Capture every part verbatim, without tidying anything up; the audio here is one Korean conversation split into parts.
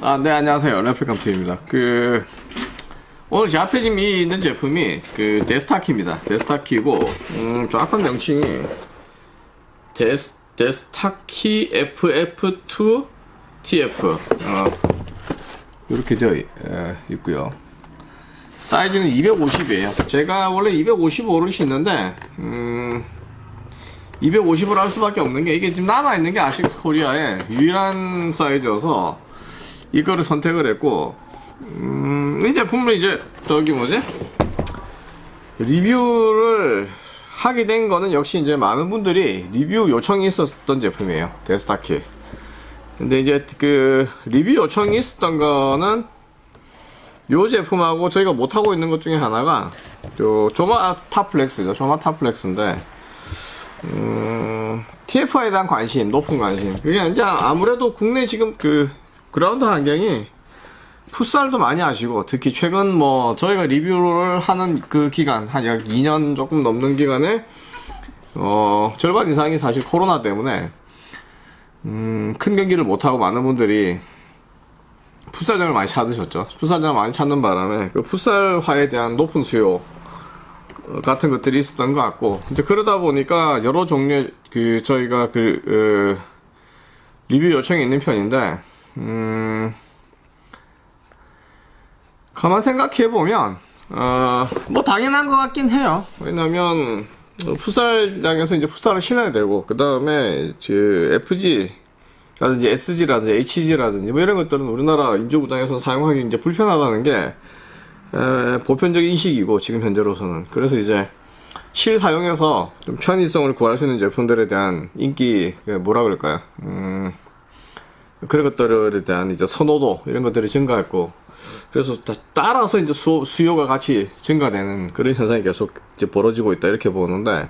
아, 네, 안녕하세요. 레플kamTV입니다. 그, 오늘 제 앞에 지금 있는 제품이 그 데스타키입니다. 데스타키고, 음, 정확한 명칭이 데스, 데스타키 에프에프 투 티에프. 어, 이렇게 되어 있, 에, 있고요. 사이즈는 이백오십이에요. 제가 원래 이백오십오를 신는데, 음, 이백오십을 할 수밖에 없는 게, 이게 지금 남아있는 게 아식스 코리아의 유일한 사이즈여서, 이거를 선택을 했고, 음, 이 제품을 이제, 저기 뭐지? 리뷰를 하게 된 거는 역시 이제 많은 분들이 리뷰 요청이 있었던 제품이에요. 데스타키. 근데 이제 그, 리뷰 요청이 있었던 거는, 요 제품하고 저희가 못하고 있는 것 중에 하나가, 요, 조마 타플렉스죠. 조마 타플렉스인데, 음, 티에프아이에 대한 관심, 높은 관심. 그게 이제 아무래도 국내 지금 그, 그라운드 환경이 풋살도 많이 하시고, 특히 최근 뭐 저희가 리뷰를 하는 그 기간, 한 약 이 년 조금 넘는 기간에 어 절반 이상이 사실 코로나 때문에 음, 큰 경기를 못하고 많은 분들이 풋살장을 많이 찾으셨죠. 풋살장을 많이 찾는 바람에 그 풋살화에 대한 높은 수요 같은 것들이 있었던 것 같고, 이제 그러다 보니까 여러 종류의 그 저희가 그 어, 리뷰 요청이 있는 편인데, 음, 가만 생각해보면, 어, 뭐, 당연한 것 같긴 해요. 왜냐면, 풋살장에서 이제 풋살을 신어야 되고, 그 다음에, 그, 에프지라든지 에스지라든지 에이치지라든지 뭐 이런 것들은 우리나라 인조구장에서 사용하기 이제 불편하다는 게, 에, 보편적인 인식이고, 지금 현재로서는. 그래서 이제, 실 사용해서 좀 편의성을 구할 수 있는 제품들에 대한 인기, 뭐라 그럴까요? 음, 그런 것들에 대한 이제 선호도 이런 것들이 증가했고, 그래서 따라서 이제 수, 수요가 같이 증가되는 그런 현상이 계속 이제 벌어지고 있다 이렇게 보는데,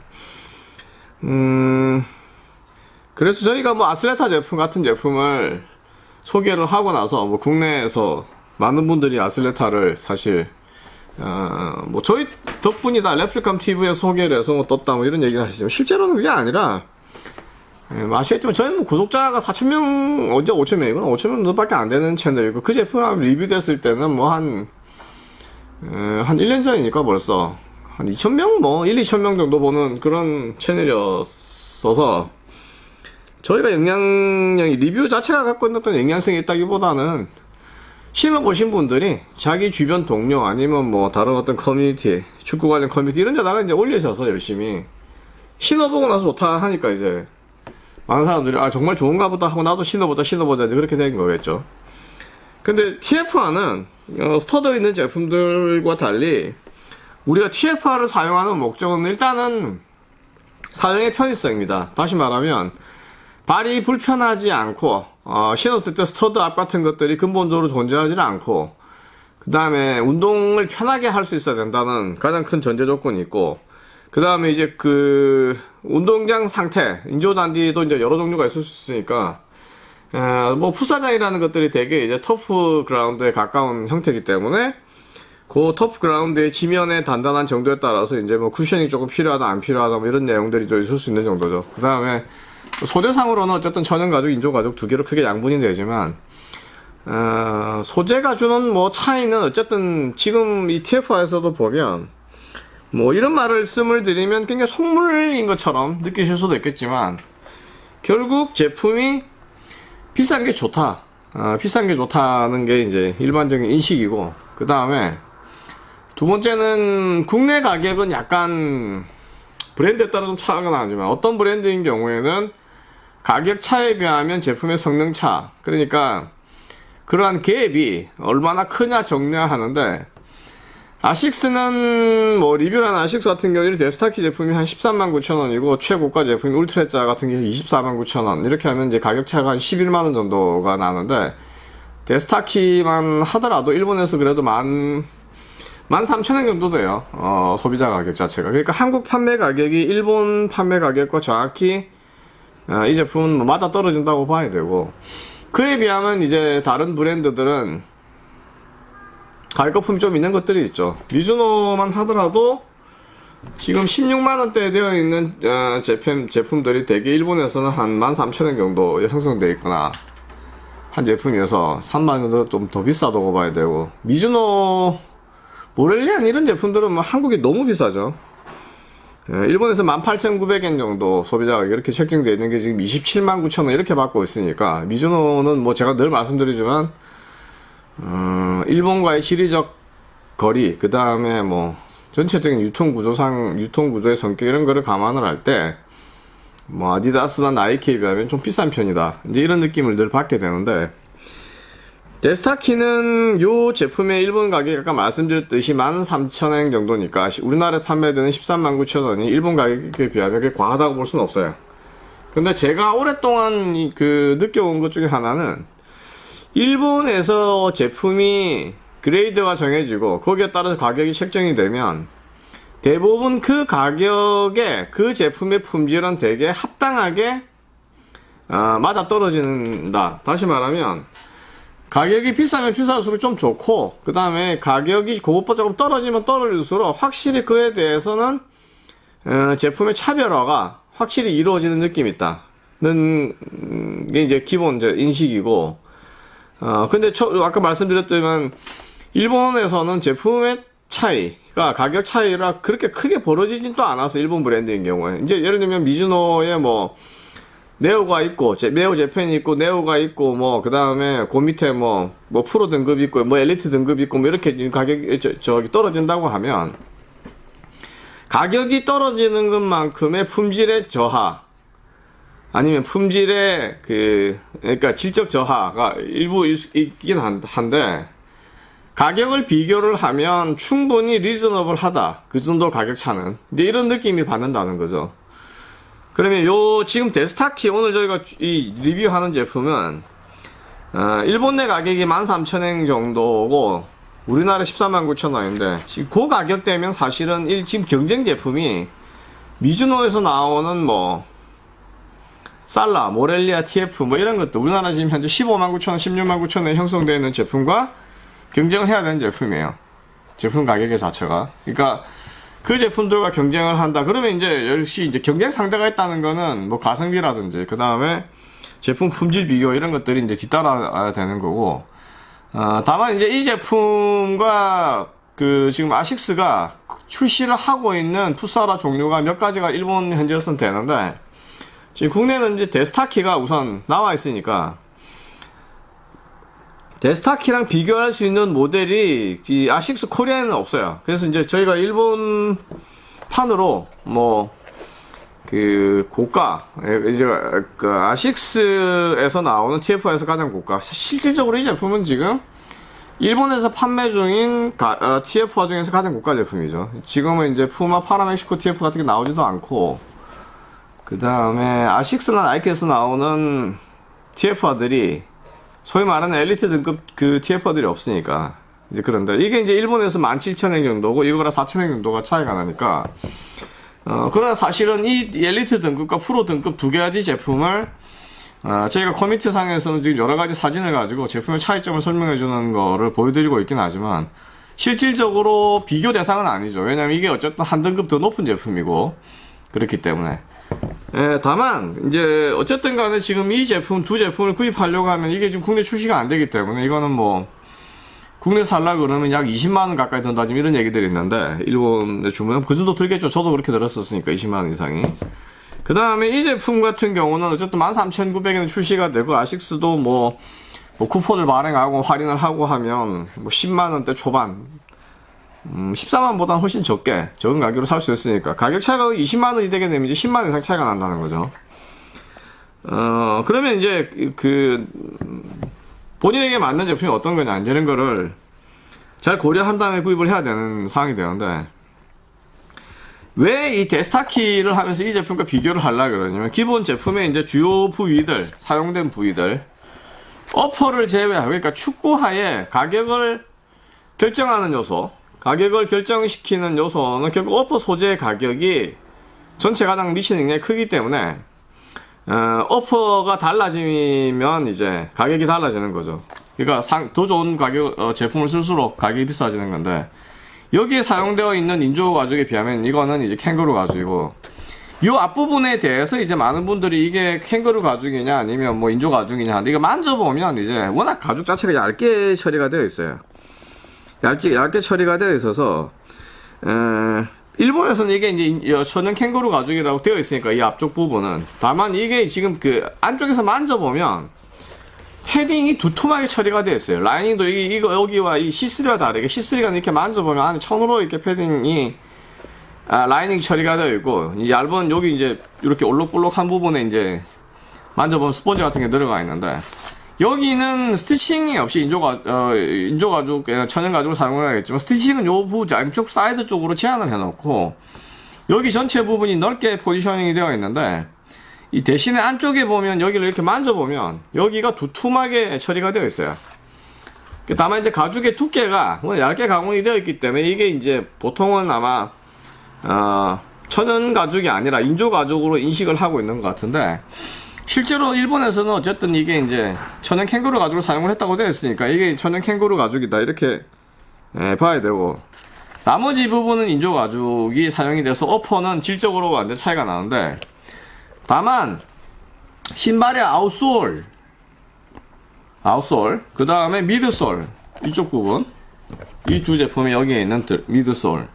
음 그래서 저희가 뭐 아슬레타 제품 같은 제품을 소개를 하고 나서 뭐 국내에서 많은 분들이 아슬레타를 사실 어 뭐 저희 덕분이다, 레플kamTV에 소개를 해서 뭐 떴다 뭐 이런 얘기를 하시지만, 실제로는 그게 아니라, 예, 아시겠지만 저희는 뭐 구독자가 사천 명, 언제 오천 명이구나. 오천 명 밖에 안 되는 채널이고, 그 제품 리뷰됐을 때는 뭐 한, 에, 한 일 년 전이니까 벌써 한 이천 명, 뭐 일, 이천 명 정도 보는 그런 채널이었어서, 저희가 영향력이, 리뷰 자체가 갖고 있는 어떤 영향성이 있다기보다는 신어보신 분들이 자기 주변 동료 아니면 뭐 다른 어떤 커뮤니티, 축구 관련 커뮤니티 이런 데다가 이제 올리셔서 열심히 신어보고 나서 좋다 하니까 이제 많은 사람들이 아 정말 좋은가 보다 하고 나도 신어보자 신어보자 이제 그렇게 된 거겠죠. 근데 티에프아는 어, 스터드 있는 제품들과 달리 우리가 티에프아를 사용하는 목적은 일단은 사용의 편의성입니다. 다시 말하면 발이 불편하지 않고, 어, 신었을 때 스터드 앞 같은 것들이 근본적으로 존재하지 않고, 그 다음에 운동을 편하게 할 수 있어야 된다는 가장 큰 전제 조건이 있고, 그 다음에 이제 그, 운동장 상태, 인조잔디도 이제 여러 종류가 있을 수 있으니까, 에, 뭐, 풋살장이라는 것들이 되게 이제 터프 그라운드에 가까운 형태이기 때문에, 그 터프 그라운드의 지면의 단단한 정도에 따라서 이제 뭐 쿠셔닝이 조금 필요하다, 안 필요하다, 뭐 이런 내용들이 좀 있을 수 있는 정도죠. 그 다음에, 소재상으로는 어쨌든 천연가죽, 인조가죽 두 개로 크게 양분이 되지만, 어, 소재가 주는 뭐 차이는 어쨌든 지금 이 티에프아에서도 보면, 뭐 이런 말을 씀을 드리면 굉장히 속물인 것처럼 느끼실 수도 있겠지만, 결국 제품이 비싼 게 좋다, 어, 비싼 게 좋다는 게 이제 일반적인 인식이고, 그 다음에 두 번째는 국내 가격은 약간 브랜드에 따라 좀 차이가 나지만, 어떤 브랜드인 경우에는 가격 차에 비하면 제품의 성능 차, 그러니까 그러한 갭이 얼마나 크냐 적냐 하는데, 아식스는 뭐 리뷰를 한 아식스 같은 경우는 데스타키 제품이 한 십삼만 구천 원이고 최고가 제품이 울트라자 같은 게 이십사만 구천 원, 이렇게 하면 이제 가격 차가 한 십일만 원 정도가 나는데, 데스타키만 하더라도 일본에서 그래도 만 만 삼천 원 정도 돼요. 어, 소비자 가격 자체가. 그러니까 한국 판매 가격이 일본 판매 가격과 정확히 어, 이 제품은 맞아 떨어진다고 봐야 되고, 그에 비하면 이제 다른 브랜드들은 가격 거품이 좀 있는 것들이 있죠. 미즈노만 하더라도 지금 십육만 원대에 되어 있는 어, 제품, 제품들이 대개 일본에서는 한 만 삼천 원 정도 형성되어 있거나 한 제품이어서 삼만 원도 좀 더 비싸다고 봐야 되고, 미즈노, 모렐리안 이런 제품들은 뭐 한국이 너무 비싸죠. 예, 일본에서 만 팔천구백 엔 정도 소비자가 이렇게 책정되어 있는 게 지금 이십칠만 구천 원 이렇게 받고 있으니까, 미즈노는 뭐 제가 늘 말씀드리지만, 어, 일본과의 지리적 거리, 그 다음에 뭐, 전체적인 유통구조상, 유통구조의 성격 이런 거를 감안을 할 때, 뭐, 아디다스나 나이키에 비하면 좀 비싼 편이다. 이제 이런 느낌을 늘 받게 되는데, 데스타키는 요 제품의 일본 가격이 아까 말씀드렸듯이 만 삼천 엔 정도니까, 우리나라에 판매되는 십삼만 구천 원이 일본 가격에 비하면 그게 과하다고 볼 수는 없어요. 근데 제가 오랫동안 그 느껴온 것 중에 하나는, 일본에서 제품이 그레이드가 정해지고 거기에 따라서 가격이 책정이 되면 대부분 그 가격에 그 제품의 품질은 되게 합당하게 어, 맞아 떨어진다. 다시 말하면 가격이 비싸면 비쌀수록 좀 좋고, 그 다음에 가격이 그것보다 조금 떨어지면 떨어질수록 확실히 그에 대해서는 어, 제품의 차별화가 확실히 이루어지는 느낌이 있다는 게 이제 기본 이제 인식이고, 어 근데 저, 아까 말씀드렸지만 일본에서는 제품의 차이가 가격 차이라 그렇게 크게 벌어지진 또 않아서, 일본 브랜드인 경우에 이제 예를 들면 미즈노에 뭐 네오가 있고, 제, 네오 재팬이 있고, 네오가 있고, 뭐 그 다음에 그 밑에 뭐 뭐 프로 등급 있고, 뭐 엘리트 등급 있고, 뭐 이렇게 가격이 저, 저기 떨어진다고 하면, 가격이 떨어지는 것만큼의 품질의 저하, 아니면 품질의 그 그러니까 질적 저하가 일부 있긴 한데, 가격을 비교를 하면 충분히 리즈너블 하다, 그 정도 가격 차는 이제 이런 느낌이 받는다는 거죠. 그러면 요 지금 데스타키 오늘 저희가 이 리뷰하는 제품은 어, 일본 내 가격이 만 삼천 엔 정도고 우리나라 십사만 구천 원인데, 지금 그 가격대면 사실은 일, 지금 경쟁 제품이 미즈노에서 나오는 뭐 살라, 모렐리아, 티에프 뭐 이런 것도 우리나라 지금 현재 십오만 구천 원, 십육만 구천 원에 형성되어 있는 제품과 경쟁을 해야 되는 제품이에요. 제품 가격의 자체가. 그러니까 그 제품들과 경쟁을 한다. 그러면 이제 역시 이제 경쟁 상대가 있다는 거는 뭐 가성비라든지 그 다음에 제품 품질 비교 이런 것들이 이제 뒤따라야 되는 거고. 어, 다만 이제 이 제품과 그 지금 아식스가 출시를 하고 있는 풋사라 종류가 몇 가지가 일본 현지에서는 되는데, 지금 국내는 이제 데스타키가 우선 나와 있으니까 데스타키랑 비교할 수 있는 모델이 이 아식스 코리아에는 없어요. 그래서 이제 저희가 일본 판으로 뭐 그 고가 이제 그 아식스에서 나오는 티에프에서 가장 고가, 실질적으로 이 제품은 지금 일본에서 판매 중인 가, 어, 티에프화 중에서 가장 고가 제품이죠. 지금은 이제 푸마, 파라멕시코 티에프 같은 게 나오지도 않고, 그 다음에 아식스나 나이키에서 나오는 티에프화들이 소위 말하는 엘리트 등급 그 티에프화들이 없으니까 이제 그런데, 이게 이제 일본에서 만 칠천 엔 정도고 이거랑 사천 엔 정도가 차이가 나니까, 어 그러나 사실은 이 엘리트 등급과 프로 등급 두 가지 제품을 어, 저희가 커뮤니티 상에서는 지금 여러 가지 사진을 가지고 제품의 차이점을 설명해 주는 거를 보여드리고 있긴 하지만, 실질적으로 비교 대상은 아니죠. 왜냐면 이게 어쨌든 한 등급 더 높은 제품이고 그렇기 때문에. 예, 다만 이제 어쨌든 간에 지금 이 제품 두 제품을 구입하려고 하면 이게 지금 국내 출시가 안 되기 때문에, 이거는 뭐 국내 살라 그러면 약 이십만 원 가까이 든다 지금 이런 얘기들이 있는데, 일본에 주문은 그 정도 들겠죠. 저도 그렇게 들었었으니까 이십만 원 이상이. 그 다음에 이 제품 같은 경우는 어쨌든 만 삼천구백 엔 출시가 되고, 아식스도 뭐, 뭐 쿠폰을 발행하고 할인을 하고 하면 뭐 십만 원대 초반, 음, 십사만 원보다는 훨씬 적게 적은 가격으로 살 수 있으니까, 가격 차이가 이십만 원이 되게 되면 이제 십만 원 이상 차이가 난다는 거죠. 어 그러면 이제 그 본인에게 맞는 제품이 어떤 거냐 이런 거를 잘 고려한 다음에 구입을 해야 되는 상황이 되는데, 왜 이 데스타키를 하면서 이 제품과 비교를 하려고 그러냐면, 기본 제품의 이제 주요 부위들, 사용된 부위들, 어퍼를 제외하고, 그러니까 축구화의 가격을 결정하는 요소, 가격을 결정시키는 요소는 결국 어퍼 소재의 가격이 전체 가장 미치는 영향이 크기 때문에, 어, 어퍼가 달라지면 이제 가격이 달라지는 거죠. 그러니까 상, 더 좋은 가격, 어, 제품을 쓸수록 가격이 비싸지는 건데, 여기에 사용되어 있는 인조 가죽에 비하면 이거는 이제 캥거루 가죽이고, 이 앞부분에 대해서 이제 많은 분들이 이게 캥거루 가죽이냐 아니면 뭐 인조 가죽이냐 하는데, 이거 만져보면 이제 워낙 가죽 자체가 얇게 처리가 되어 있어요. 얇게, 얇게 처리가 되어 있어서, 에, 일본에서는 이게 이제 천연 캥거루 가죽이라고 되어 있으니까 이 앞쪽 부분은. 다만 이게 지금 그 안쪽에서 만져보면 패딩이 두툼하게 처리가 되어 있어요. 라이닝도 이, 이거 여기와 이 씨쓰리와 다르게 씨쓰리가 이렇게 만져보면 안에 천으로 이렇게 패딩이 아, 라이닝 처리가 되어 있고, 이 얇은 여기 이제 이렇게 올록볼록한 부분에 이제 만져보면 스펀지 같은 게 들어가 있는데, 여기는 스티칭이 없이 인조가, 어, 인조가죽, 천연가죽을 사용을 하겠지만, 스티칭은 요 부, 양쪽 사이드 쪽으로 제한을 해놓고, 여기 전체 부분이 넓게 포지셔닝이 되어 있는데, 이 대신에 안쪽에 보면 여기를 이렇게 만져보면, 여기가 두툼하게 처리가 되어 있어요. 다만 이제 가죽의 두께가 얇게 가공이 되어 있기 때문에, 이게 이제 보통은 아마, 어, 천연 가죽이 아니라 인조 가죽으로 인식을 하고 있는 것 같은데, 실제로 일본에서는 어쨌든 이게 이제 천연 캥거루 가죽을 사용을 했다고 되어 있으니까 이게 천연 캥거루 가죽이다 이렇게 예, 봐야 되고, 나머지 부분은 인조 가죽이 사용이 돼서 어퍼는 질적으로 완전 차이가 나는데, 다만 신발의 아웃솔 아웃솔 그 다음에 미드솔 이쪽 부분, 이 두 제품이 여기에 있는 미드솔,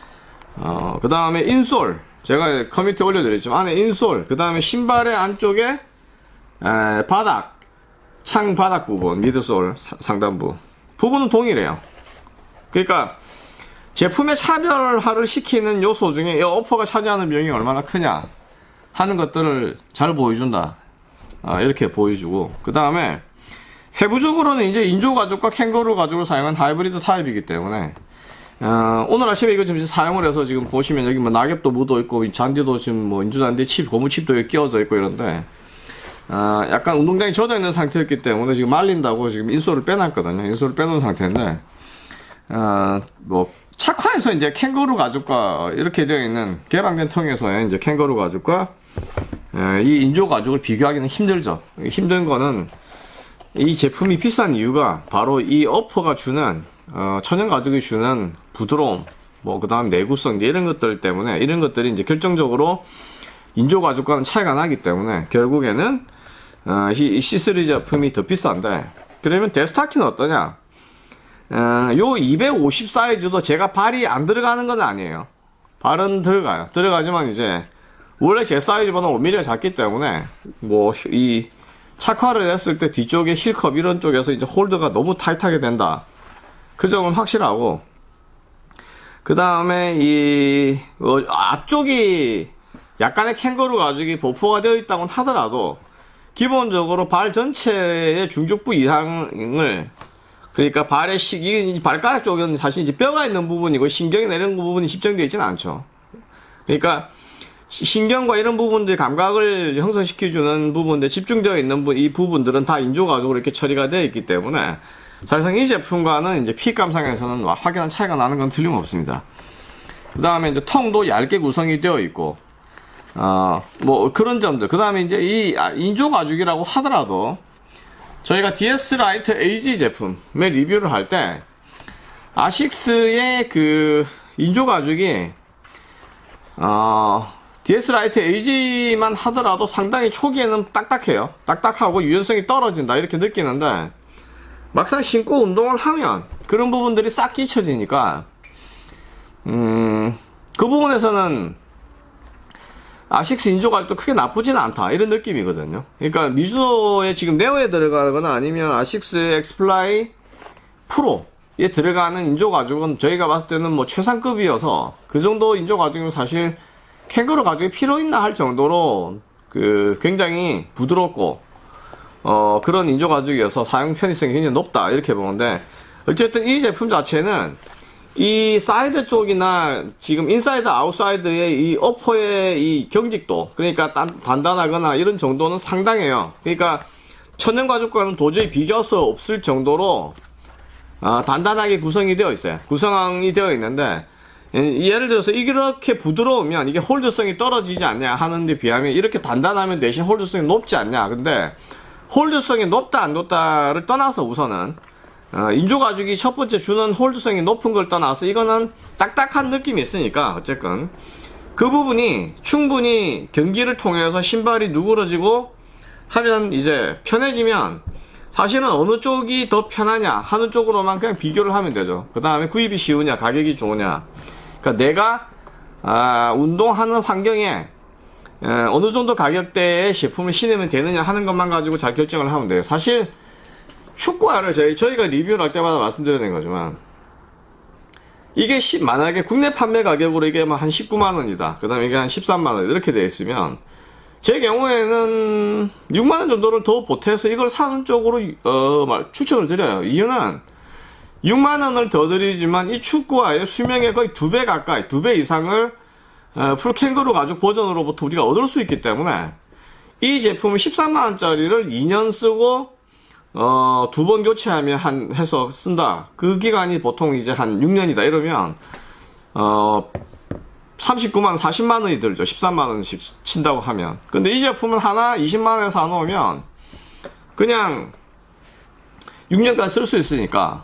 어, 그 다음에 인솔, 제가 커뮤니티에 올려드렸지만 안에 인솔, 그 다음에 신발의 안쪽에 에, 바닥, 창 바닥 부분, 미드솔 상단부 부분은 동일해요. 그러니까 제품의 차별화를 시키는 요소 중에 이 어퍼가 차지하는 비용이 얼마나 크냐 하는 것들을 잘 보여준다, 아, 이렇게 보여주고, 그 다음에 세부적으로는 이제 인조 가죽과 캥거루 가죽을 사용한 하이브리드 타입이기 때문에, 어, 오늘 아침에 이거 지금 사용을 해서 지금 보시면 여기 뭐 낙엽도 묻어 있고, 잔디도 지금 뭐 인조잔디 칩, 고무칩도 여기 끼워져 있고 이런데, 어, 약간 운동장이 젖어 있는 상태였기 때문에 지금 말린다고 지금 인솔을 빼놨거든요. 인솔을 빼놓은 상태인데, 어, 뭐, 착화해서 이제 캥거루 가죽과 이렇게 되어 있는 개방된 통에서의 이제 캥거루 가죽과 에, 이 인조 가죽을 비교하기는 힘들죠. 힘든 거는 이 제품이 비싼 이유가 바로 이 어퍼가 주는 어, 천연 가죽이 주는 부드러움, 뭐, 그 다음 내구성, 이런 것들 때문에, 이런 것들이 이제 결정적으로 인조 가죽과는 차이가 나기 때문에, 결국에는, 어, 이 씨쓰리 제품이 더 비싼데, 그러면 데스타키는 어떠냐? 어, 요 이백오십 사이즈도 제가 발이 안 들어가는 건 아니에요. 발은 들어가요. 들어가지만 이제, 원래 제 사이즈보다 오 밀리미터가 작기 때문에, 뭐, 이, 착화를 했을 때 뒤쪽에 힐컵 이런 쪽에서 이제 홀드가 너무 타이트하게 된다. 그 점은 확실하고, 그 다음에 이 어, 앞쪽이 약간의 캥거루 가죽이 보포가 되어 있다고 하더라도 기본적으로 발 전체의 중족부 이상을, 그러니까 발의 시, 이 발가락 쪽은 사실 이제 뼈가 있는 부분이고 신경이 내리는 부분이 집중되어 있지는 않죠. 그러니까 신경과 이런 부분들, 감각을 형성시켜주는 부분들, 집중되어 있는 부, 이 부분들은 다 인조 가죽으로 이렇게 처리가 되어 있기 때문에 사실상 이 제품과는 이제 핏감상에서는 확연한 차이가 나는 건 틀림없습니다. 그 다음에 이제 통도 얇게 구성이 되어 있고, 어, 뭐 그런 점들. 그 다음에 이제 이 인조 가죽이라고 하더라도 저희가 디에스 라이트 에이지 제품의 리뷰를 할 때 아식스의 그 인조 가죽이 어, 디에스 라이트 에이지만 하더라도 상당히 초기에는 딱딱해요. 딱딱하고 유연성이 떨어진다 이렇게 느끼는데, 막상 신고 운동을 하면 그런 부분들이 싹 잊혀지니까 음, 그 부분에서는 아식스 인조 가죽도 크게 나쁘진 않다 이런 느낌이거든요. 그러니까 미즈노에 지금 네오에 들어가거나 아니면 아식스 엑스플라이 프로에 들어가는 인조 가죽은 저희가 봤을 때는 뭐 최상급이어서, 그 정도 인조 가죽이면 사실 캥거루 가죽이 필요 있나 할 정도로 그 굉장히 부드럽고 어, 그런 인조 가죽이어서 사용 편의성이 굉장히 높다 이렇게 보는데, 어쨌든 이 제품 자체는 이 사이드 쪽이나 지금 인사이드 아웃사이드의 이 어퍼의 이 경직도, 그러니까 단, 단단하거나 이런 정도는 상당해요. 그러니까 천연 가죽과는 도저히 비교할 수 없을 정도로 어, 단단하게 구성이 되어 있어요. 구성이 되어 있는데, 예를 들어서 이렇게 부드러우면 이게 홀드성이 떨어지지 않냐 하는데 비하면 이렇게 단단하면 대신 홀드성이 높지 않냐. 근데 홀드성이 높다 안 높다를 떠나서 우선은 어, 인조 가죽이 첫 번째 주는 홀드성이 높은 걸 떠나서 이거는 딱딱한 느낌이 있으니까 어쨌건 그 부분이 충분히 경기를 통해서 신발이 누그러지고 하면 이제 편해지면 사실은 어느 쪽이 더 편하냐 하는 쪽으로만 그냥 비교를 하면 되죠. 그 다음에 구입이 쉬우냐 가격이 좋으냐, 그러니까 내가 아, 운동하는 환경에 에, 어느 정도 가격대의 제품을 신으면 되느냐 하는 것만 가지고 잘 결정을 하면 돼요. 사실 축구화를 저희, 저희가 리뷰를 할 때마다 말씀드리는 거지만 이게 십, 만약에 국내 판매 가격으로 이게 한 십구만 원이다. 그 다음에 이게 한 십삼만 원 이렇게 되어 있으면 제 경우에는 육만 원 정도를 더 보태서 이걸 사는 쪽으로 어, 말, 추천을 드려요. 이유는 육만 원을 더 드리지만 이 축구화의 수명의 거의 두 배 가까이, 두 배 이상을 어, 풀 캥거루 가죽 버전으로부터 우리가 얻을 수 있기 때문에 이 제품을 십삼만 원짜리를 이 년 쓰고 어, 두 번 교체하면 한, 해서 쓴다. 그 기간이 보통 이제 한 육 년이다. 이러면, 어, 삼십구만 원, 사십만 원이 들죠. 십삼만 원씩 친다고 하면. 근데 이 제품은 하나 이십만 원에 사놓으면, 그냥, 육 년까지 쓸 수 있으니까,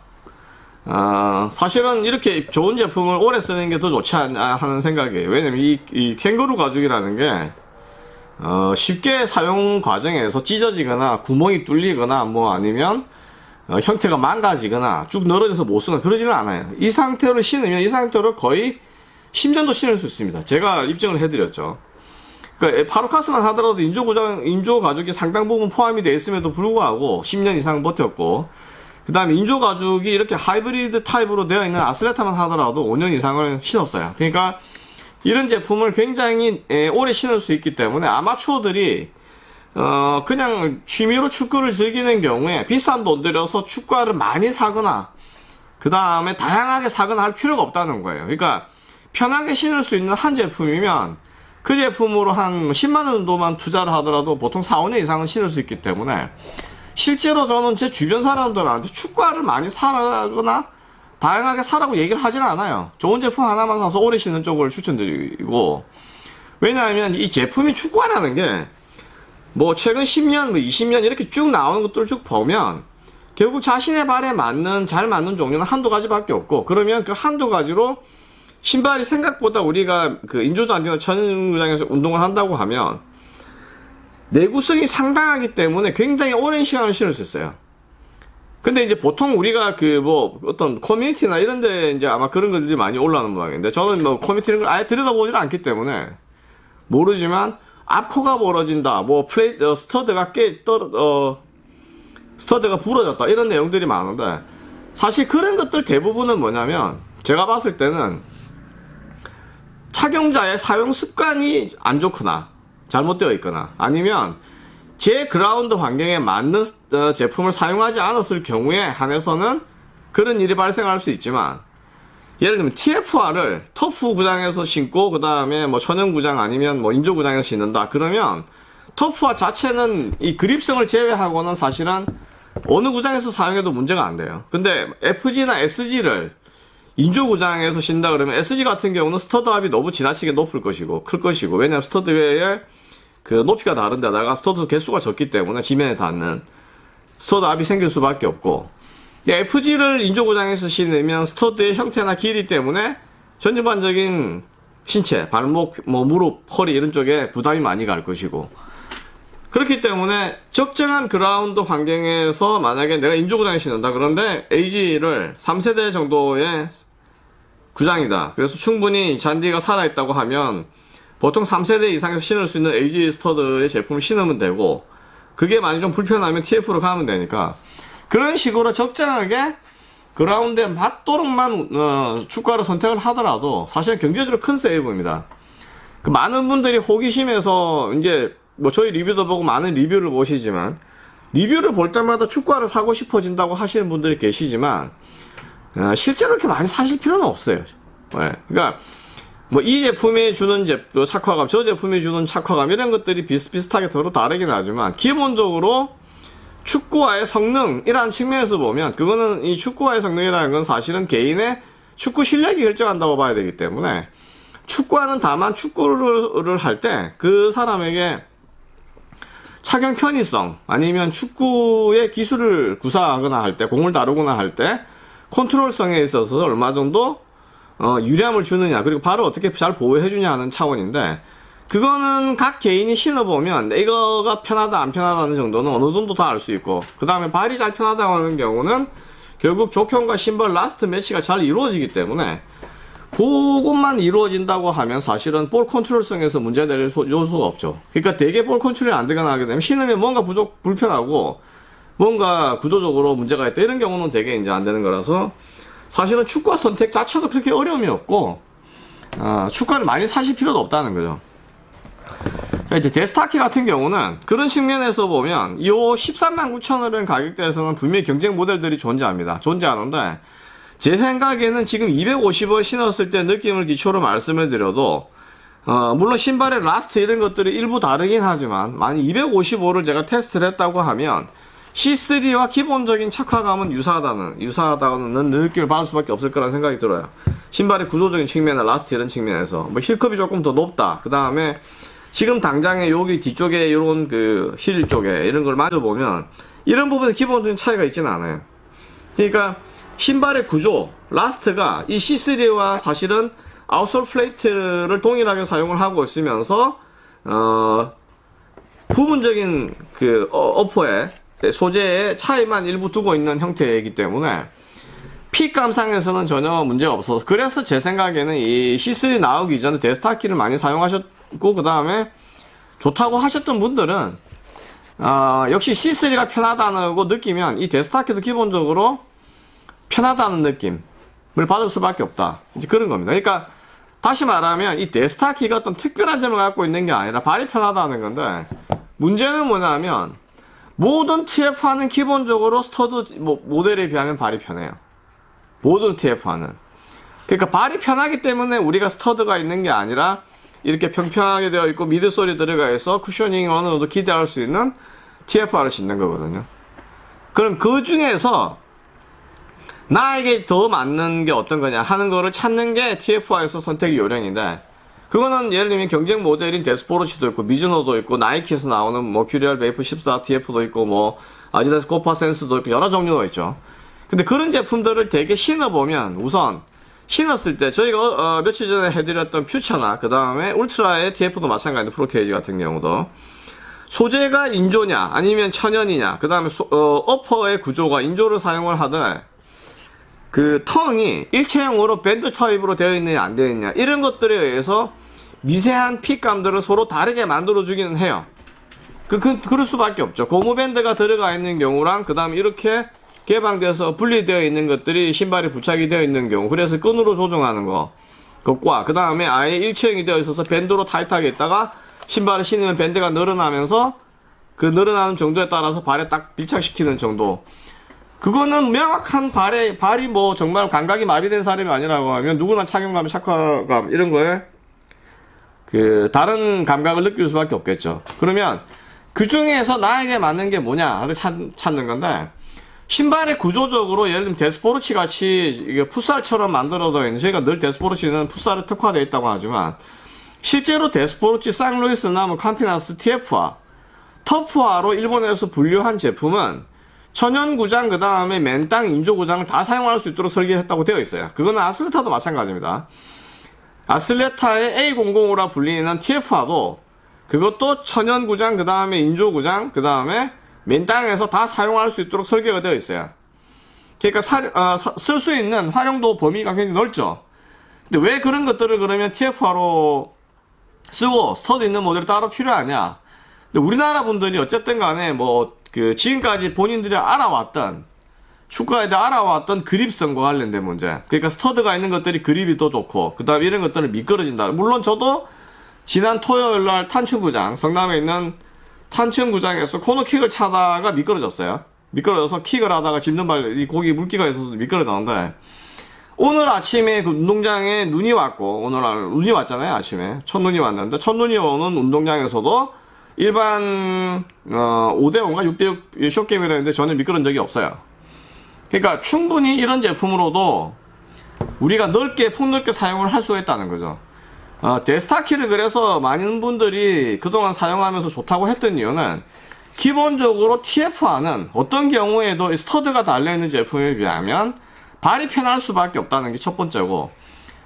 어, 사실은 이렇게 좋은 제품을 오래 쓰는 게 더 좋지 않나 하는 생각이에요. 왜냐면 이, 이 캥거루 가죽이라는 게, 어, 쉽게 사용 과정에서 찢어지거나 구멍이 뚫리거나 뭐 아니면 어, 형태가 망가지거나 쭉 늘어져서 못 쓰거나 그러지는 않아요. 이 상태로 신으면 이 상태로 거의 십 년도 신을 수 있습니다. 제가 입증을 해드렸죠. 그러니까 파로카스만 하더라도 인조 구장, 인조 가죽이 상당 부분 포함이 되어 있음에도 불구하고 십 년 이상 버텼고, 그 다음에 인조 가죽이 이렇게 하이브리드 타입으로 되어 있는 아슬레타만 하더라도 오 년 이상을 신었어요. 그러니까 이런 제품을 굉장히 에, 오래 신을 수 있기 때문에 아마추어들이 어, 그냥 취미로 축구를 즐기는 경우에 비싼 돈 들여서 축구화를 많이 사거나 그 다음에 다양하게 사거나 할 필요가 없다는 거예요. 그러니까 편하게 신을 수 있는 한 제품이면 그 제품으로 한 십만 원 정도만 투자를 하더라도 보통 사, 오 년 이상은 신을 수 있기 때문에 실제로 저는 제 주변 사람들한테 축구화를 많이 사거나 다양하게 사라고 얘기를 하지는 않아요. 좋은 제품 하나만 사서 오래 신는 쪽을 추천드리고, 왜냐하면 이 제품이 축구화라는 게 뭐 최근 십 년, 뭐 이십 년 이렇게 쭉 나오는 것들을 쭉 보면 결국 자신의 발에 맞는, 잘 맞는 종류는 한두 가지밖에 없고, 그러면 그 한두 가지로 신발이 생각보다 우리가 그 인조잔디나 천연구장에서 운동을 한다고 하면 내구성이 상당하기 때문에 굉장히 오랜 시간을 신을 수 있어요. 근데 이제 보통 우리가 그 뭐 어떤 커뮤니티나 이런 데 이제 아마 그런 것들이 많이 올라오는 모양인데, 저는 뭐 커뮤니티를 걸 아예 들여다보질 않기 때문에 모르지만 앞코가 벌어진다, 뭐 플레이, 어, 스터드가 깨, 떨어, 어, 스터드가 부러졌다 이런 내용들이 많은데, 사실 그런 것들 대부분은 뭐냐면 제가 봤을 때는 착용자의 사용 습관이 안 좋거나 잘못되어 있거나 아니면 제 그라운드 환경에 맞는 어, 제품을 사용하지 않았을 경우에 한해서는 그런 일이 발생할 수 있지만, 예를 들면 티에프알을 터프 구장에서 신고 그 다음에 뭐 천연 구장 아니면 뭐 인조 구장에서 신는다 그러면 터프화 자체는 이 그립성을 제외하고는 사실은 어느 구장에서 사용해도 문제가 안 돼요. 근데 에프지나 에스지를 인조 구장에서 신다 그러면 에스지 같은 경우는 스터드 합이 너무 지나치게 높을 것이고 클 것이고, 왜냐면 스터드의 그 높이가 다른데다가 스터드 개수가 적기 때문에 지면에 닿는 스터드 압이 생길 수밖에 없고, 에프지를 인조구장에서 신으면 스터드의 형태나 길이 때문에 전반적인 신체, 발목, 뭐 무릎, 허리 이런 쪽에 부담이 많이 갈 것이고, 그렇기 때문에 적정한 그라운드 환경에서 만약에 내가 인조구장에 신는다 그런데 에이지를 삼 세대 정도의 구장이다, 그래서 충분히 잔디가 살아있다고 하면 보통 삼 세대 이상에서 신을 수 있는 에이지 스터드의 제품을 신으면 되고, 그게 많이 좀 불편하면 티에프로 가면 되니까 그런 식으로 적정하게 그라운드에 맞도록만 어, 축구화를 선택을 하더라도 사실 경제적으로 큰 세이브입니다. 그 많은 분들이 호기심에서 이제 뭐 저희 리뷰도 보고 많은 리뷰를 보시지만, 리뷰를 볼 때마다 축구화를 사고 싶어진다고 하시는 분들이 계시지만 어, 실제로 이렇게 많이 사실 필요는 없어요. 네. 그러니까 뭐 이 제품이 주는 제, 착화감, 저 제품이 주는 착화감 이런 것들이 비슷비슷하게 서로 다르긴 하지만 기본적으로 축구화의 성능이라는 측면에서 보면 그거는 이 축구화의 성능이라는 건 사실은 개인의 축구 실력이 결정한다고 봐야 되기 때문에, 축구화는 다만 축구를 할 때 그 사람에게 착용 편의성 아니면 축구의 기술을 구사하거나 할 때, 공을 다루거나 할 때 컨트롤성에 있어서 얼마 정도 어, 유리함을 주느냐, 그리고 발을 어떻게 잘 보호해주냐 하는 차원인데, 그거는 각 개인이 신어보면 이거가 편하다 안 편하다는 정도는 어느 정도 다 알 수 있고, 그 다음에 발이 잘 편하다고 하는 경우는 결국 조형과 신발 라스트 매치가 잘 이루어지기 때문에 그것만 이루어진다고 하면 사실은 볼 컨트롤성에서 문제될 요소가 없죠. 그러니까 되게 볼 컨트롤이 안 되거나 하게 되면 신으면 뭔가 부족, 불편하고 뭔가 구조적으로 문제가 있다 이런 경우는 되게 이제 안 되는 거라서 사실은 축구 선택 자체도 그렇게 어려움이 없고, 어, 축구를 많이 사실 필요도 없다는 거죠. 자, 이제 데스타키 같은 경우는 그런 측면에서 보면 이 십삼만 구천 원의 가격대에서는 분명히 경쟁 모델들이 존재합니다. 존재하는데 제 생각에는 지금 이백오십 원 신었을 때 느낌을 기초로 말씀을 드려도 어, 물론 신발의 라스트 이런 것들이 일부 다르긴 하지만 만약 이백오십오를 제가 테스트를 했다고 하면 씨 쓰리와 기본적인 착화감은 유사하다는 유사하다는 느낌을 받을 수밖에 없을 거라는 생각이 들어요. 신발의 구조적인 측면이나 라스트 이런 측면에서 뭐 힐컵이 조금 더 높다. 그 다음에 지금 당장에 여기 뒤쪽에 이런 그 힐 쪽에 이런 걸 만져보면 이런 부분에 기본적인 차이가 있지는 않아요. 그러니까 신발의 구조, 라스트가 이 씨 쓰리와 사실은 아웃솔 플레이트를 동일하게 사용을 하고 있으면서 어 부분적인 그 어퍼의 소재의 차이만 일부 두고 있는 형태이기 때문에 핏감상에서는 전혀 문제가 없어서, 그래서 제 생각에는 이 씨 쓰리 나오기 전에 데스타키를 많이 사용하셨고 그 다음에 좋다고 하셨던 분들은 어, 역시 씨 쓰리가 편하다고 느끼면 이 데스타키도 기본적으로 편하다는 느낌을 받을 수밖에 없다, 이제 그런 겁니다. 그러니까 다시 말하면 이 데스타키가 어떤 특별한 점을 갖고 있는 게 아니라 발이 편하다는 건데, 문제는 뭐냐면 모든 티에프와는 기본적으로 스터드 뭐, 모델에 비하면 발이 편해요. 모든 티에프와는. 그러니까 발이 편하기 때문에 우리가 스터드가 있는 게 아니라 이렇게 평평하게 되어 있고 미드솔이 들어가 있어 쿠셔닝 어느 정도 기대할 수 있는 티에프와를 신는 거거든요. 그럼 그 중에서 나에게 더 맞는 게 어떤 거냐 하는 거를 찾는 게 티에프와에서 선택이 요령인데, 그거는 예를 들면 경쟁 모델인 데스포르치도 있고 미즈노도 있고 나이키에서 나오는 뭐 큐리얼 베이프 십사 티에프도 있고 뭐 아디다스 코파 센스도 있고 여러 종류가 있죠. 근데 그런 제품들을 되게 신어보면 우선 신었을 때 저희가 어, 며칠 전에 해드렸던 퓨처나 그 다음에 울트라의 티에프도 마찬가지인데 프로케이지 같은 경우도 소재가 인조냐 아니면 천연이냐 그 다음에 어, 어퍼의 구조가 인조를 사용을 하되 그 텅이 일체형으로 밴드 타입으로 되어 있느냐 안 되어 있느냐 이런 것들에 의해서 미세한 핏감들을 서로 다르게 만들어 주기는 해요. 그, 그, 그럴 수밖에 없죠. 고무 밴드가 들어가 있는 경우랑 그 다음에 이렇게 개방돼서 분리되어 있는 것들이 신발에 부착이 되어 있는 경우, 그래서 끈으로 조정하는 거 그것과 그 다음에 아예 일체형이 되어 있어서 밴드로 타이트하게 있다가 신발을 신으면 밴드가 늘어나면서 그 늘어나는 정도에 따라서 발에 딱 밀착시키는 정도, 그거는 명확한 발에, 발이 뭐 정말 감각이 마비된 사람이 아니라고 하면 누구나 착용감, 착화감 이런 거에 그 다른 감각을 느낄 수밖에 없겠죠. 그러면 그 중에서 나에게 맞는 게 뭐냐를 찾, 찾는 건데, 신발의 구조적으로 예를 들면 데스포르치 같이 이게 풋살처럼 만들어져 있는, 저희가 늘 데스포르치는 풋살에 특화되어 있다고 하지만 실제로 데스포르치, 쌍루이스나 뭐 캄피나스, 티에프와, 터프화로 일본에서 분류한 제품은 천연구장 그 다음에 맨땅 인조구장을 다 사용할 수 있도록 설계했다고 되어 있어요. 그거는 아슬레타도 마찬가지입니다. 아슬레타의 에이 공공오라 불리는 티에프화도 그것도 천연구장 그 다음에 인조구장 그 다음에 맨땅에서 다 사용할 수 있도록 설계가 되어 있어요. 그러니까 어, 쓸 수 있는 활용도 범위가 굉장히 넓죠. 근데 왜 그런 것들을 그러면 티에프화로 쓰고 스터드 있는 모델이 따로 필요하냐. 근데 우리나라 분들이 어쨌든 간에 뭐 그 지금까지 본인들이 알아왔던 축구에 대해 알아왔던 그립성과 관련된 문제, 그러니까 스터드가 있는 것들이 그립이 더 좋고 그 다음에 이런 것들은 미끄러진다. 물론 저도 지난 토요일날 탄춘구장, 성남에 있는 탄춘구장에서 코너킥을 차다가 미끄러졌어요. 미끄러져서 킥을 하다가 짚는 발, 이 고기 물기가 있어서 미끄러졌는데, 오늘 아침에 그 운동장에 눈이 왔고, 오늘 눈이 왔잖아요. 아침에 첫눈이 왔는데, 첫눈이 오는 운동장에서도 일반 어, 오 대 오인가 육 대 육 숏게임이라 했는데 저는 미끄러운 적이 없어요. 그러니까 충분히 이런 제품으로도 우리가 넓게 폭넓게 사용을 할 수가 있다는 거죠. 어, 데스타키를 그래서 많은 분들이 그동안 사용하면서 좋다고 했던 이유는 기본적으로 티에프화는 어떤 경우에도 스터드가 달려있는 제품에 비하면 발이 편할 수밖에 없다는 게 첫 번째고,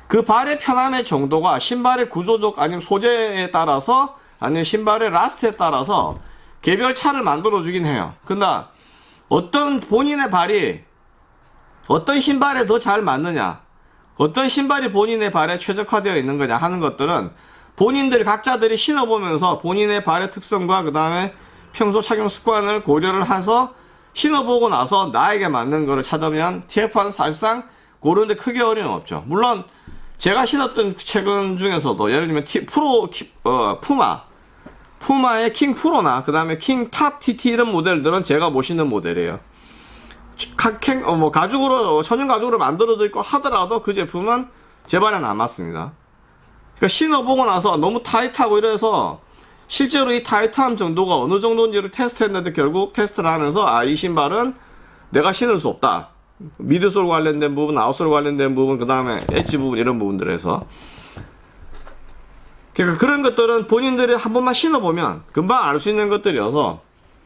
그 발의 편함의 정도가 신발의 구조적 아니면 소재에 따라서 아니면 신발의 라스트에 따라서 개별 차를 만들어 주긴 해요. 그러나 어떤 본인의 발이 어떤 신발에 더 잘 맞느냐, 어떤 신발이 본인의 발에 최적화되어 있는 거냐 하는 것들은 본인들 각자들이 신어보면서 본인의 발의 특성과 그 다음에 평소 착용 습관을 고려를 해서 신어보고 나서 나에게 맞는 거를 찾으면 티에프와는 사실상 고르는데 크게 어려움은 없죠. 물론 제가 신었던 최근 중에서도 예를 들면 티, 프로 어, 푸마 푸마의 킹 프로나 그 다음에 킹 탑 티티 이런 모델들은 제가 못 신는 모델이에요. 가, 어, 뭐 가죽으로 천연 가죽으로 만들어져 있고 하더라도 그 제품은 제 발에는 안 맞습니다. 그러니까 신어보고 나서 너무 타이트하고 이래서 실제로 이 타이트함 정도가 어느 정도인지를 테스트했는데 결국 테스트를 하면서 아, 이 신발은 내가 신을 수 없다. 미드솔 관련된 부분, 아웃솔 관련된 부분, 그 다음에 엣지 부분 이런 부분들에서 그러니까 그런 것들은 본인들이 한 번만 신어보면 금방 알 수 있는 것들이어서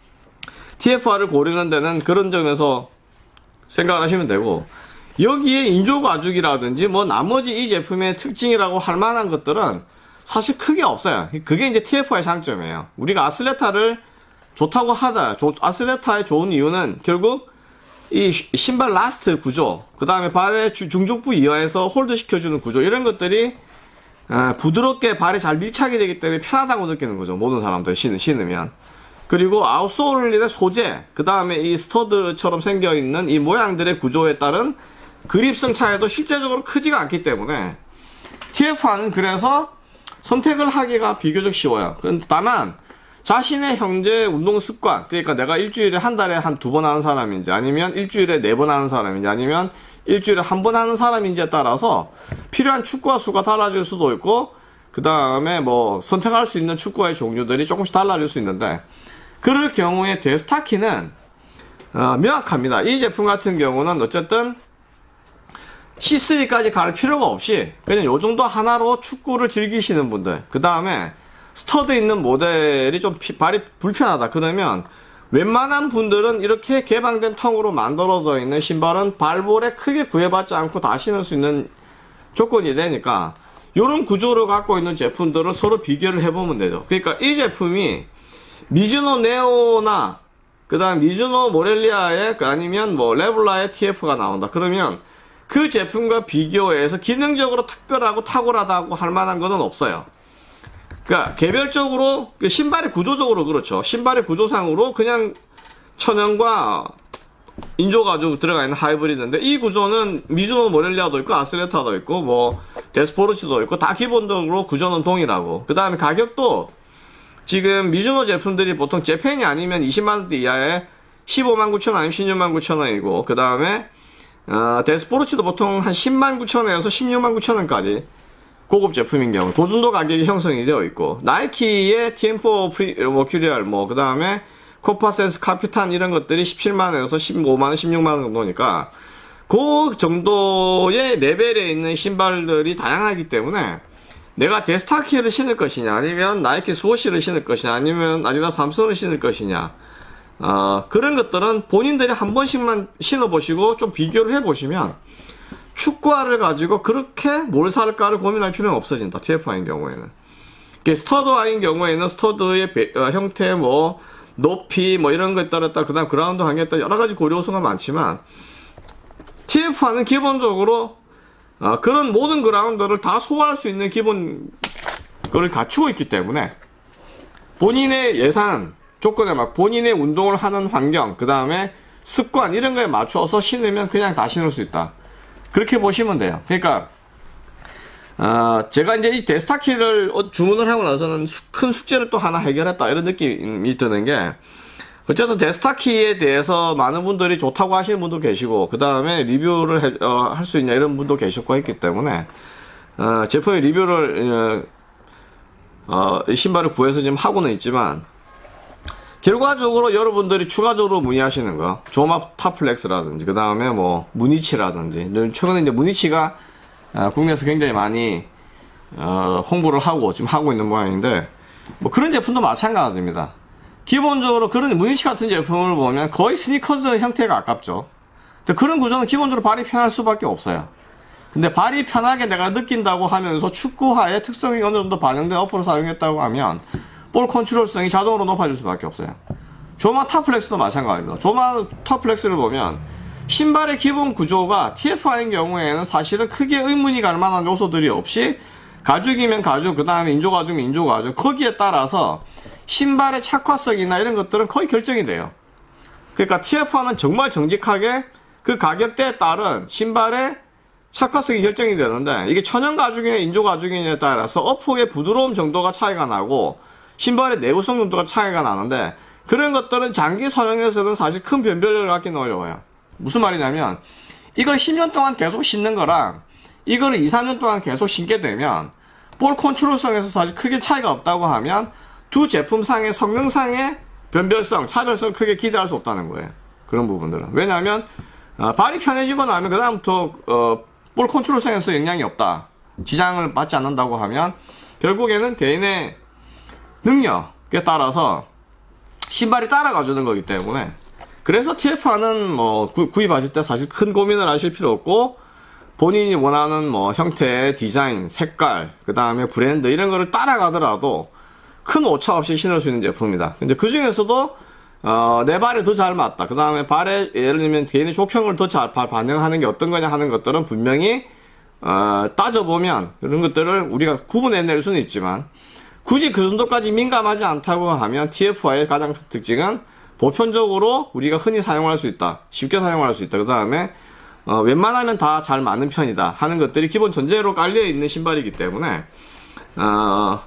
티에프알을 고르는 데는 그런 점에서 생각을 하시면 되고, 여기에 인조 가죽이라든지 뭐 나머지 이 제품의 특징이라고 할 만한 것들은 사실 크게 없어요. 그게 이제 티에프알의 장점이에요. 우리가 아슬레타를 좋다고 하다, 아슬레타의 좋은 이유는 결국 이 신발 라스트 구조, 그 다음에 발의 중족부 이하에서 홀드 시켜주는 구조, 이런 것들이 부드럽게 발에 잘 밀착이 되기 때문에 편하다고 느끼는 거죠. 모든 사람들이 신, 신으면. 그리고 아웃솔의 소재, 그 다음에 이 스터드처럼 생겨있는 이 모양들의 구조에 따른 그립성 차이도 실제적으로 크지가 않기 때문에 티에프와는 그래서 선택을 하기가 비교적 쉬워요. 다만 자신의 현재 운동 습관, 그러니까 내가 일주일에 한 달에 한 두 번 하는 사람인지 아니면 일주일에 네 번 하는 사람인지 아니면 일주일에 한 번 하는 사람인지에 따라서 필요한 축구화 수가 달라질 수도 있고, 그 다음에 뭐 선택할 수 있는 축구화의 종류들이 조금씩 달라질 수 있는데, 그럴 경우에 데스타키는 어, 명확합니다. 이 제품 같은 경우는 어쨌든 씨 쓰리까지 갈 필요가 없이 그냥 요 정도 하나로 축구를 즐기시는 분들, 그 다음에 스터드 있는 모델이 좀 피, 발이 불편하다 그러면 웬만한 분들은 이렇게 개방된 텅으로 만들어져 있는 신발은 발볼에 크게 구애받지 않고 다 신을 수 있는 조건이 되니까 이런 구조를 갖고 있는 제품들을 서로 비교를 해보면 되죠. 그러니까 이 제품이 미즈노 네오나 그 다음 미즈노 모렐리아의 아니면 뭐 레블라의 티에프가 나온다 그러면 그 제품과 비교해서 기능적으로 특별하고 탁월하다고 할 만한 것은 없어요. 그러니까 개별적으로 신발의 구조적으로 그렇죠. 신발의 구조상으로 그냥 천연과 인조 가죽 들어가 있는 하이브리드인데, 이 구조는 미즈노 모렐리아도 있고 아슬레타도 있고 뭐 데스포르치도 있고 다 기본적으로 구조는 동일하고, 그 다음에 가격도 지금 미즈노 제품들이 보통 재팬이 아니면 이십만 원대 이하에 십오만 구천 원 아니면 십육만 구천 원이고, 그 다음에 어, 데스포르치도 보통 한 십만 구천 원에서 십육만 구천 원까지 고급 제품인 경우 그 정도 가격이 형성이 되어 있고, 나이키의 티엠포 프리, 머큐리얼 뭐 그 다음에 코파센스 카피탄 이런 것들이 십칠만 원에서 십오만 원, 십육만 원 정도니까 그 정도의 레벨에 있는 신발들이 다양하기 때문에 내가 데스타키를 신을 것이냐 아니면 나이키 스워시를 신을 것이냐 아니면 아디다스 삼성을 신을 것이냐, 어, 그런 것들은 본인들이 한 번씩만 신어보시고 좀 비교를 해보시면 축구화를 가지고 그렇게 뭘 살까를 고민할 필요는 없어진다. 티에프와인 경우에는. 스터드화인 경우에는 스터드의 배, 어, 형태, 뭐 높이 뭐 이런 거에 따랐다, 그 다음 그라운드 한계에 따라 여러 가지 고려 요소가 많지만 티에프와는 기본적으로 어, 그런 모든 그라운드를 다 소화할 수 있는 기본 걸 갖추고 있기 때문에 본인의 예산 조건에 막 본인의 운동을 하는 환경, 그 다음에 습관 이런 거에 맞춰서 신으면 그냥 다 신을 수 있다. 그렇게 보시면 돼요. 그러니까 어, 제가 이제 이 데스타키를 주문을 하고 나서는 큰 숙제를 또 하나 해결했다 이런 느낌이 드는 게, 어쨌든 데스타키에 대해서 많은 분들이 좋다고 하시는 분도 계시고 그 다음에 리뷰를 어, 할 수 있냐 이런 분도 계셨고 했기 때문에 어, 제품의 리뷰를 어, 신발을 구해서 지금 하고는 있지만, 결과적으로 여러분들이 추가적으로 문의하시는 거, 조맙 타플렉스라든지, 그 다음에 뭐, 무니치라든지, 최근에 이제 무니치가, 어, 국내에서 굉장히 많이, 어, 홍보를 하고, 지금 하고 있는 모양인데, 뭐 그런 제품도 마찬가지입니다. 기본적으로 그런 무니치 같은 제품을 보면 거의 스니커즈 형태가 가깝죠. 근데 그런 구조는 기본적으로 발이 편할 수밖에 없어요. 근데 발이 편하게 내가 느낀다고 하면서 축구화의 특성이 어느 정도 반영된 어퍼를 사용했다고 하면 볼 컨트롤성이 자동으로 높아질 수밖에 없어요. 조마 탑플렉스도 마찬가지입니다. 조마 탑플렉스를 보면 신발의 기본 구조가 티에프아이인 경우에는 사실은 크게 의문이 갈 만한 요소들이 없이 가죽이면 가죽, 그 다음에 인조 가죽이면 인조 가죽, 거기에 따라서 신발의 착화성이나 이런 것들은 거의 결정이 돼요. 그러니까 티에프아이는 정말 정직하게 그 가격대에 따른 신발의 착화성이 결정이 되는데, 이게 천연 가죽이냐 인조 가죽이냐에 따라서 어퍼의 부드러움 정도가 차이가 나고 신발의 내구성 정도가 차이가 나는데, 그런 것들은 장기 사용에서는 사실 큰 변별력을 갖기는 어려워요. 무슨 말이냐면 이걸 십 년 동안 계속 신는 거랑 이거를 이, 삼 년 동안 계속 신게 되면 볼 컨트롤성에서 사실 크게 차이가 없다고 하면 두 제품상의 성능상의 변별성, 차별성을 크게 기대할 수 없다는 거예요. 그런 부분들은. 왜냐하면 어, 발이 편해지고 나면 그 다음부터 어, 볼 컨트롤성에서 영향이 없다, 지장을 받지 않는다고 하면 결국에는 개인의 능력에 따라서 신발이 따라가주는 거기 때문에, 그래서 티에프아이는 뭐 구, 구입하실 때 사실 큰 고민을 하실 필요 없고 본인이 원하는 뭐 형태, 디자인, 색깔, 그 다음에 브랜드 이런 거를 따라가더라도 큰 오차 없이 신을 수 있는 제품입니다. 근데 그 중에서도 어, 내 발에 더 잘 맞다, 그 다음에 발에 예를 들면 개인의 족형을 더 잘 반영하는 게 어떤 거냐 하는 것들은 분명히 어, 따져보면 그런 것들을 우리가 구분해낼 수는 있지만, 굳이 그 정도까지 민감하지 않다고 하면 티에프아이의 가장 큰 특징은 보편적으로 우리가 흔히 사용할 수 있다, 쉽게 사용할 수 있다, 그 다음에 어, 웬만하면 다 잘 맞는 편이다 하는 것들이 기본 전제로 깔려있는 신발이기 때문에 어,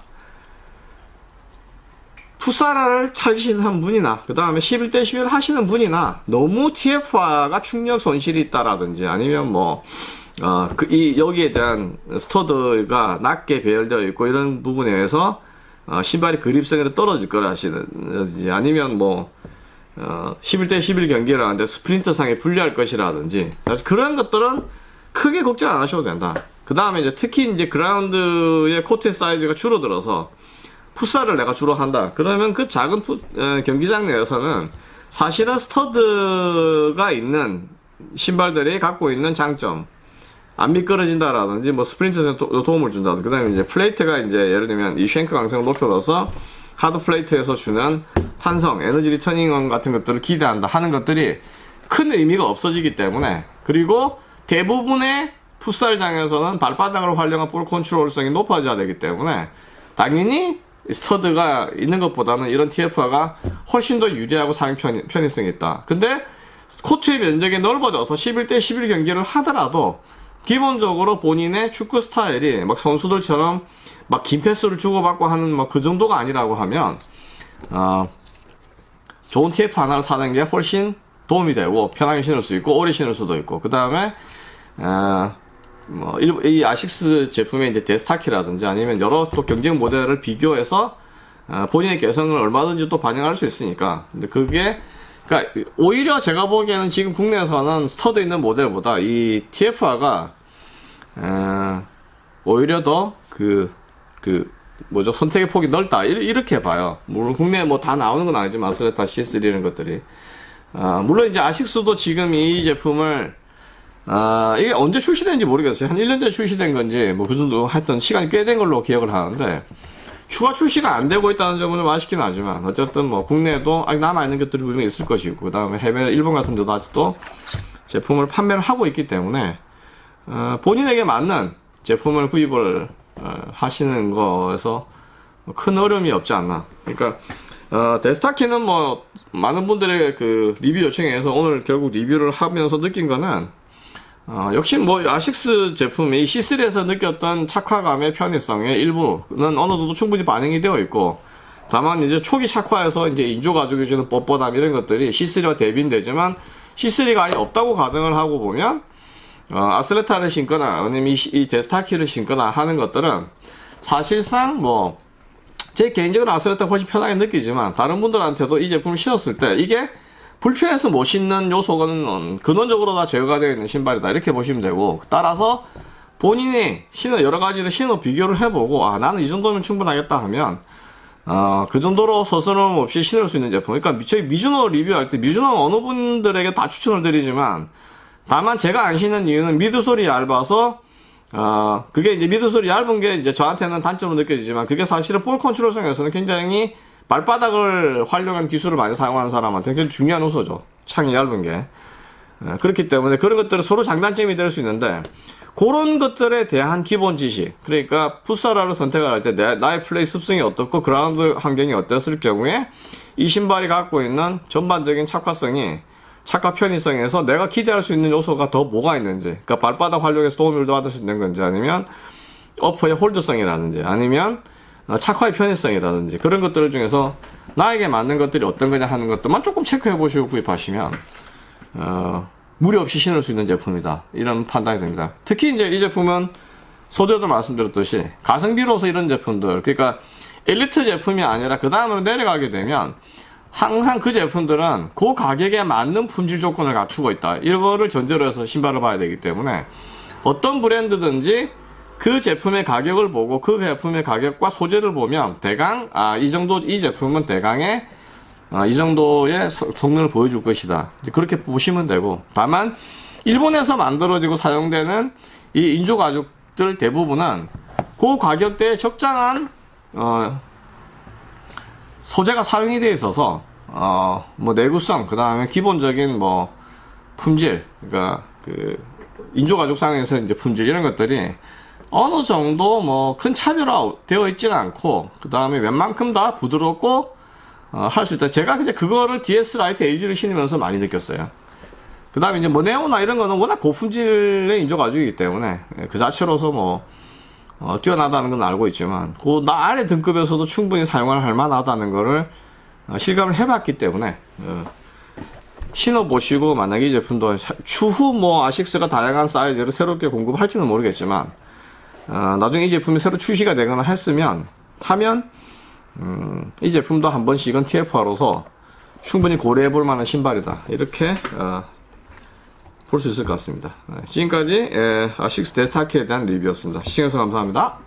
풋살을 하시는 분이나 그 다음에 십일 대 십일 하시는 분이나 너무 티에프아이가 충격 손실이 있다라든지 아니면 뭐 어, 그, 이, 여기에 대한 스터드가 낮게 배열되어 있고 이런 부분에 의해서 어, 신발이 그립성이 떨어질 거라 하시는지, 아니면 뭐 어, 십일 대 십일 경기를 하는데 스프린터상에 불리할 것이라든지, 그런 것들은 크게 걱정 안 하셔도 된다. 그 다음에 이제 특히 이제 그라운드의 코트 사이즈가 줄어들어서 풋살을 내가 주로 한다, 그러면 그 작은 풋, 에, 경기장 내에서는 사실은 스터드가 있는 신발들이 갖고 있는 장점, 안 미끄러진다라든지 뭐 스프린트에 도움을 준다든지, 그 다음에 이제 플레이트가 이제 예를 들면 이 쉔크 강성을 높여줘서 하드 플레이트에서 주는 탄성, 에너지 리터닝 같은 것들을 기대한다 하는 것들이 큰 의미가 없어지기 때문에, 그리고 대부분의 풋살장에서는 발바닥을 활용한 볼 컨트롤성이 높아져야 되기 때문에 당연히 스터드가 있는 것보다는 이런 티에프아이가 훨씬 더 유리하고 사용 편의, 편의성이 있다. 근데 코트의 면적이 넓어져서 십일 대 십일 경기를 하더라도 기본적으로 본인의 축구 스타일이 막 선수들처럼 막 긴 패스를 주고받고 하는 막 그 정도가 아니라고 하면 어, 좋은 티에프 하나를 사는 게 훨씬 도움이 되고 편하게 신을 수 있고 오래 신을 수도 있고, 그 다음에 어, 뭐 이 아식스 제품의 이제 데스타키라든지 아니면 여러 또 경쟁 모델을 비교해서 어, 본인의 개성을 얼마든지 또 반영할 수 있으니까. 근데 그게 그러니까 오히려 제가 보기에는 지금 국내에서는 스터드 있는 모델보다 이 티에프아이가 어, 오히려 더 그 그 뭐죠, 선택의 폭이 넓다, 이렇게 봐요. 물론 국내에 뭐 다 나오는 건 아니지만 아슬레타 씨 쓰리 이런 것들이 어, 물론 이제 아식스도 지금 이 제품을 아, 이게 언제 출시된지 모르겠어요. 한 일 년 전에 출시된 건지, 뭐, 그 정도 하여튼 시간이 꽤 된 걸로 기억을 하는데, 추가 출시가 안 되고 있다는 점은 좀 아쉽긴 하지만, 어쨌든 뭐, 국내에도 아직 남아있는 것들이 분명히 있을 것이고, 그 다음에 해외, 일본 같은 데도 아직도 제품을 판매를 하고 있기 때문에, 어, 본인에게 맞는 제품을 구입을, 어, 하시는 거에서 큰 어려움이 없지 않나. 그러니까, 어, 데스타키는 뭐, 많은 분들의 그 리뷰 요청에 의해서 오늘 결국 리뷰를 하면서 느낀 거는, 어, 역시 뭐 아식스 제품이 씨 쓰리에서 느꼈던 착화감의 편의성의 일부는 어느 정도 충분히 반영이 되어 있고, 다만 이제 초기 착화에서 이제 인조 가죽이 주는 뻣뻣함 이런 것들이 씨 쓰리와 대비는 되지만 씨 쓰리가 아예 없다고 가정을 하고 보면 어, 아슬레타를 신거나 아니면 이, 이 데스타키를 신거나 하는 것들은 사실상 뭐 제 개인적으로 아슬레타 훨씬 편하게 느끼지만 다른 분들한테도 이 제품을 신었을 때 이게 불편해서 못 신는 요소는 근원적으로 다 제거가 되어 있는 신발이다, 이렇게 보시면 되고, 따라서 본인이 신어 여러 가지를 신어 비교를 해보고 아 나는 이 정도면 충분하겠다 하면 어, 그 정도로 서스럼 없이 신을 수 있는 제품. 그러니까 저희 미즈노 리뷰할 때 미즈노는 어느 분들에게 다 추천을 드리지만, 다만 제가 안 신는 이유는 미드솔이 얇아서 어, 그게 이제 미드솔이 얇은 게 이제 저한테는 단점으로 느껴지지만 그게 사실은 볼 컨트롤성에서는 굉장히 발바닥을 활용한 기술을 많이 사용하는 사람한테 굉장히 중요한 요소죠. 창이 얇은 게. 어, 그렇기 때문에 그런 것들은 서로 장단점이 될 수 있는데 그런 것들에 대한 기본 지식, 그러니까 풋살화를 선택을 할 때 나의 플레이 습성이 어떻고 그라운드 환경이 어땠을 경우에 이 신발이 갖고 있는 전반적인 착화성이 착화 편의성에서 내가 기대할 수 있는 요소가 더 뭐가 있는지, 그러니까 발바닥 활용에서 도움을 받을 수 있는 건지, 아니면 어퍼의 홀드성이라든지, 아니면 착화의 편의성이라든지, 그런 것들 중에서 나에게 맞는 것들이 어떤 거냐 하는 것들만 조금 체크해 보시고 구입하시면 어, 무리 없이 신을 수 있는 제품이다, 이런 판단이 됩니다. 특히 이제 이 제품은 소재도 말씀드렸듯이 가성비로서 이런 제품들, 그러니까 엘리트 제품이 아니라 그 다음으로 내려가게 되면 항상 그 제품들은 그 가격에 맞는 품질 조건을 갖추고 있다, 이거를 전제로 해서 신발을 봐야 되기 때문에 어떤 브랜드든지 그 제품의 가격을 보고 그 제품의 가격과 소재를 보면 대강 아, 이 정도, 이 제품은 대강의 아, 이 정도의 성능을 보여줄 것이다, 그렇게 보시면 되고, 다만 일본에서 만들어지고 사용되는 이 인조 가죽들 대부분은 그 가격대에 적당한 어, 소재가 사용이 되어 있어서 어, 뭐 내구성, 그 다음에 기본적인 뭐 품질, 그러니까 그 인조 가죽상에서 이제 품질, 이런 것들이 어느 정도 뭐 큰 차별화 되어 있지는 않고, 그 다음에 웬만큼 다 부드럽고 어, 할 수 있다. 제가 이제 그거를 디에스 라이트 에이지를 신으면서 많이 느꼈어요. 그 다음에 이제 뭐 네오나 이런 거는 워낙 고품질의 인조 가죽이기 때문에 그 자체로서 뭐 어, 뛰어나다는 건 알고 있지만 그 나 아래 등급에서도 충분히 사용할 만하다는 거를 어, 실감을 해봤기 때문에 어, 신어보시고, 만약에 이 제품도 추후 뭐 아식스가 다양한 사이즈를 새롭게 공급할지는 모르겠지만 어, 나중에 이 제품이 새로 출시가 되거나 했으면 하면 음, 이 제품도 한 번씩은 티에프아로서 충분히 고려해볼 만한 신발이다, 이렇게 어, 볼 수 있을 것 같습니다. 지금까지 아식스 데스타키에 대한 리뷰였습니다. 시청해주셔서 감사합니다.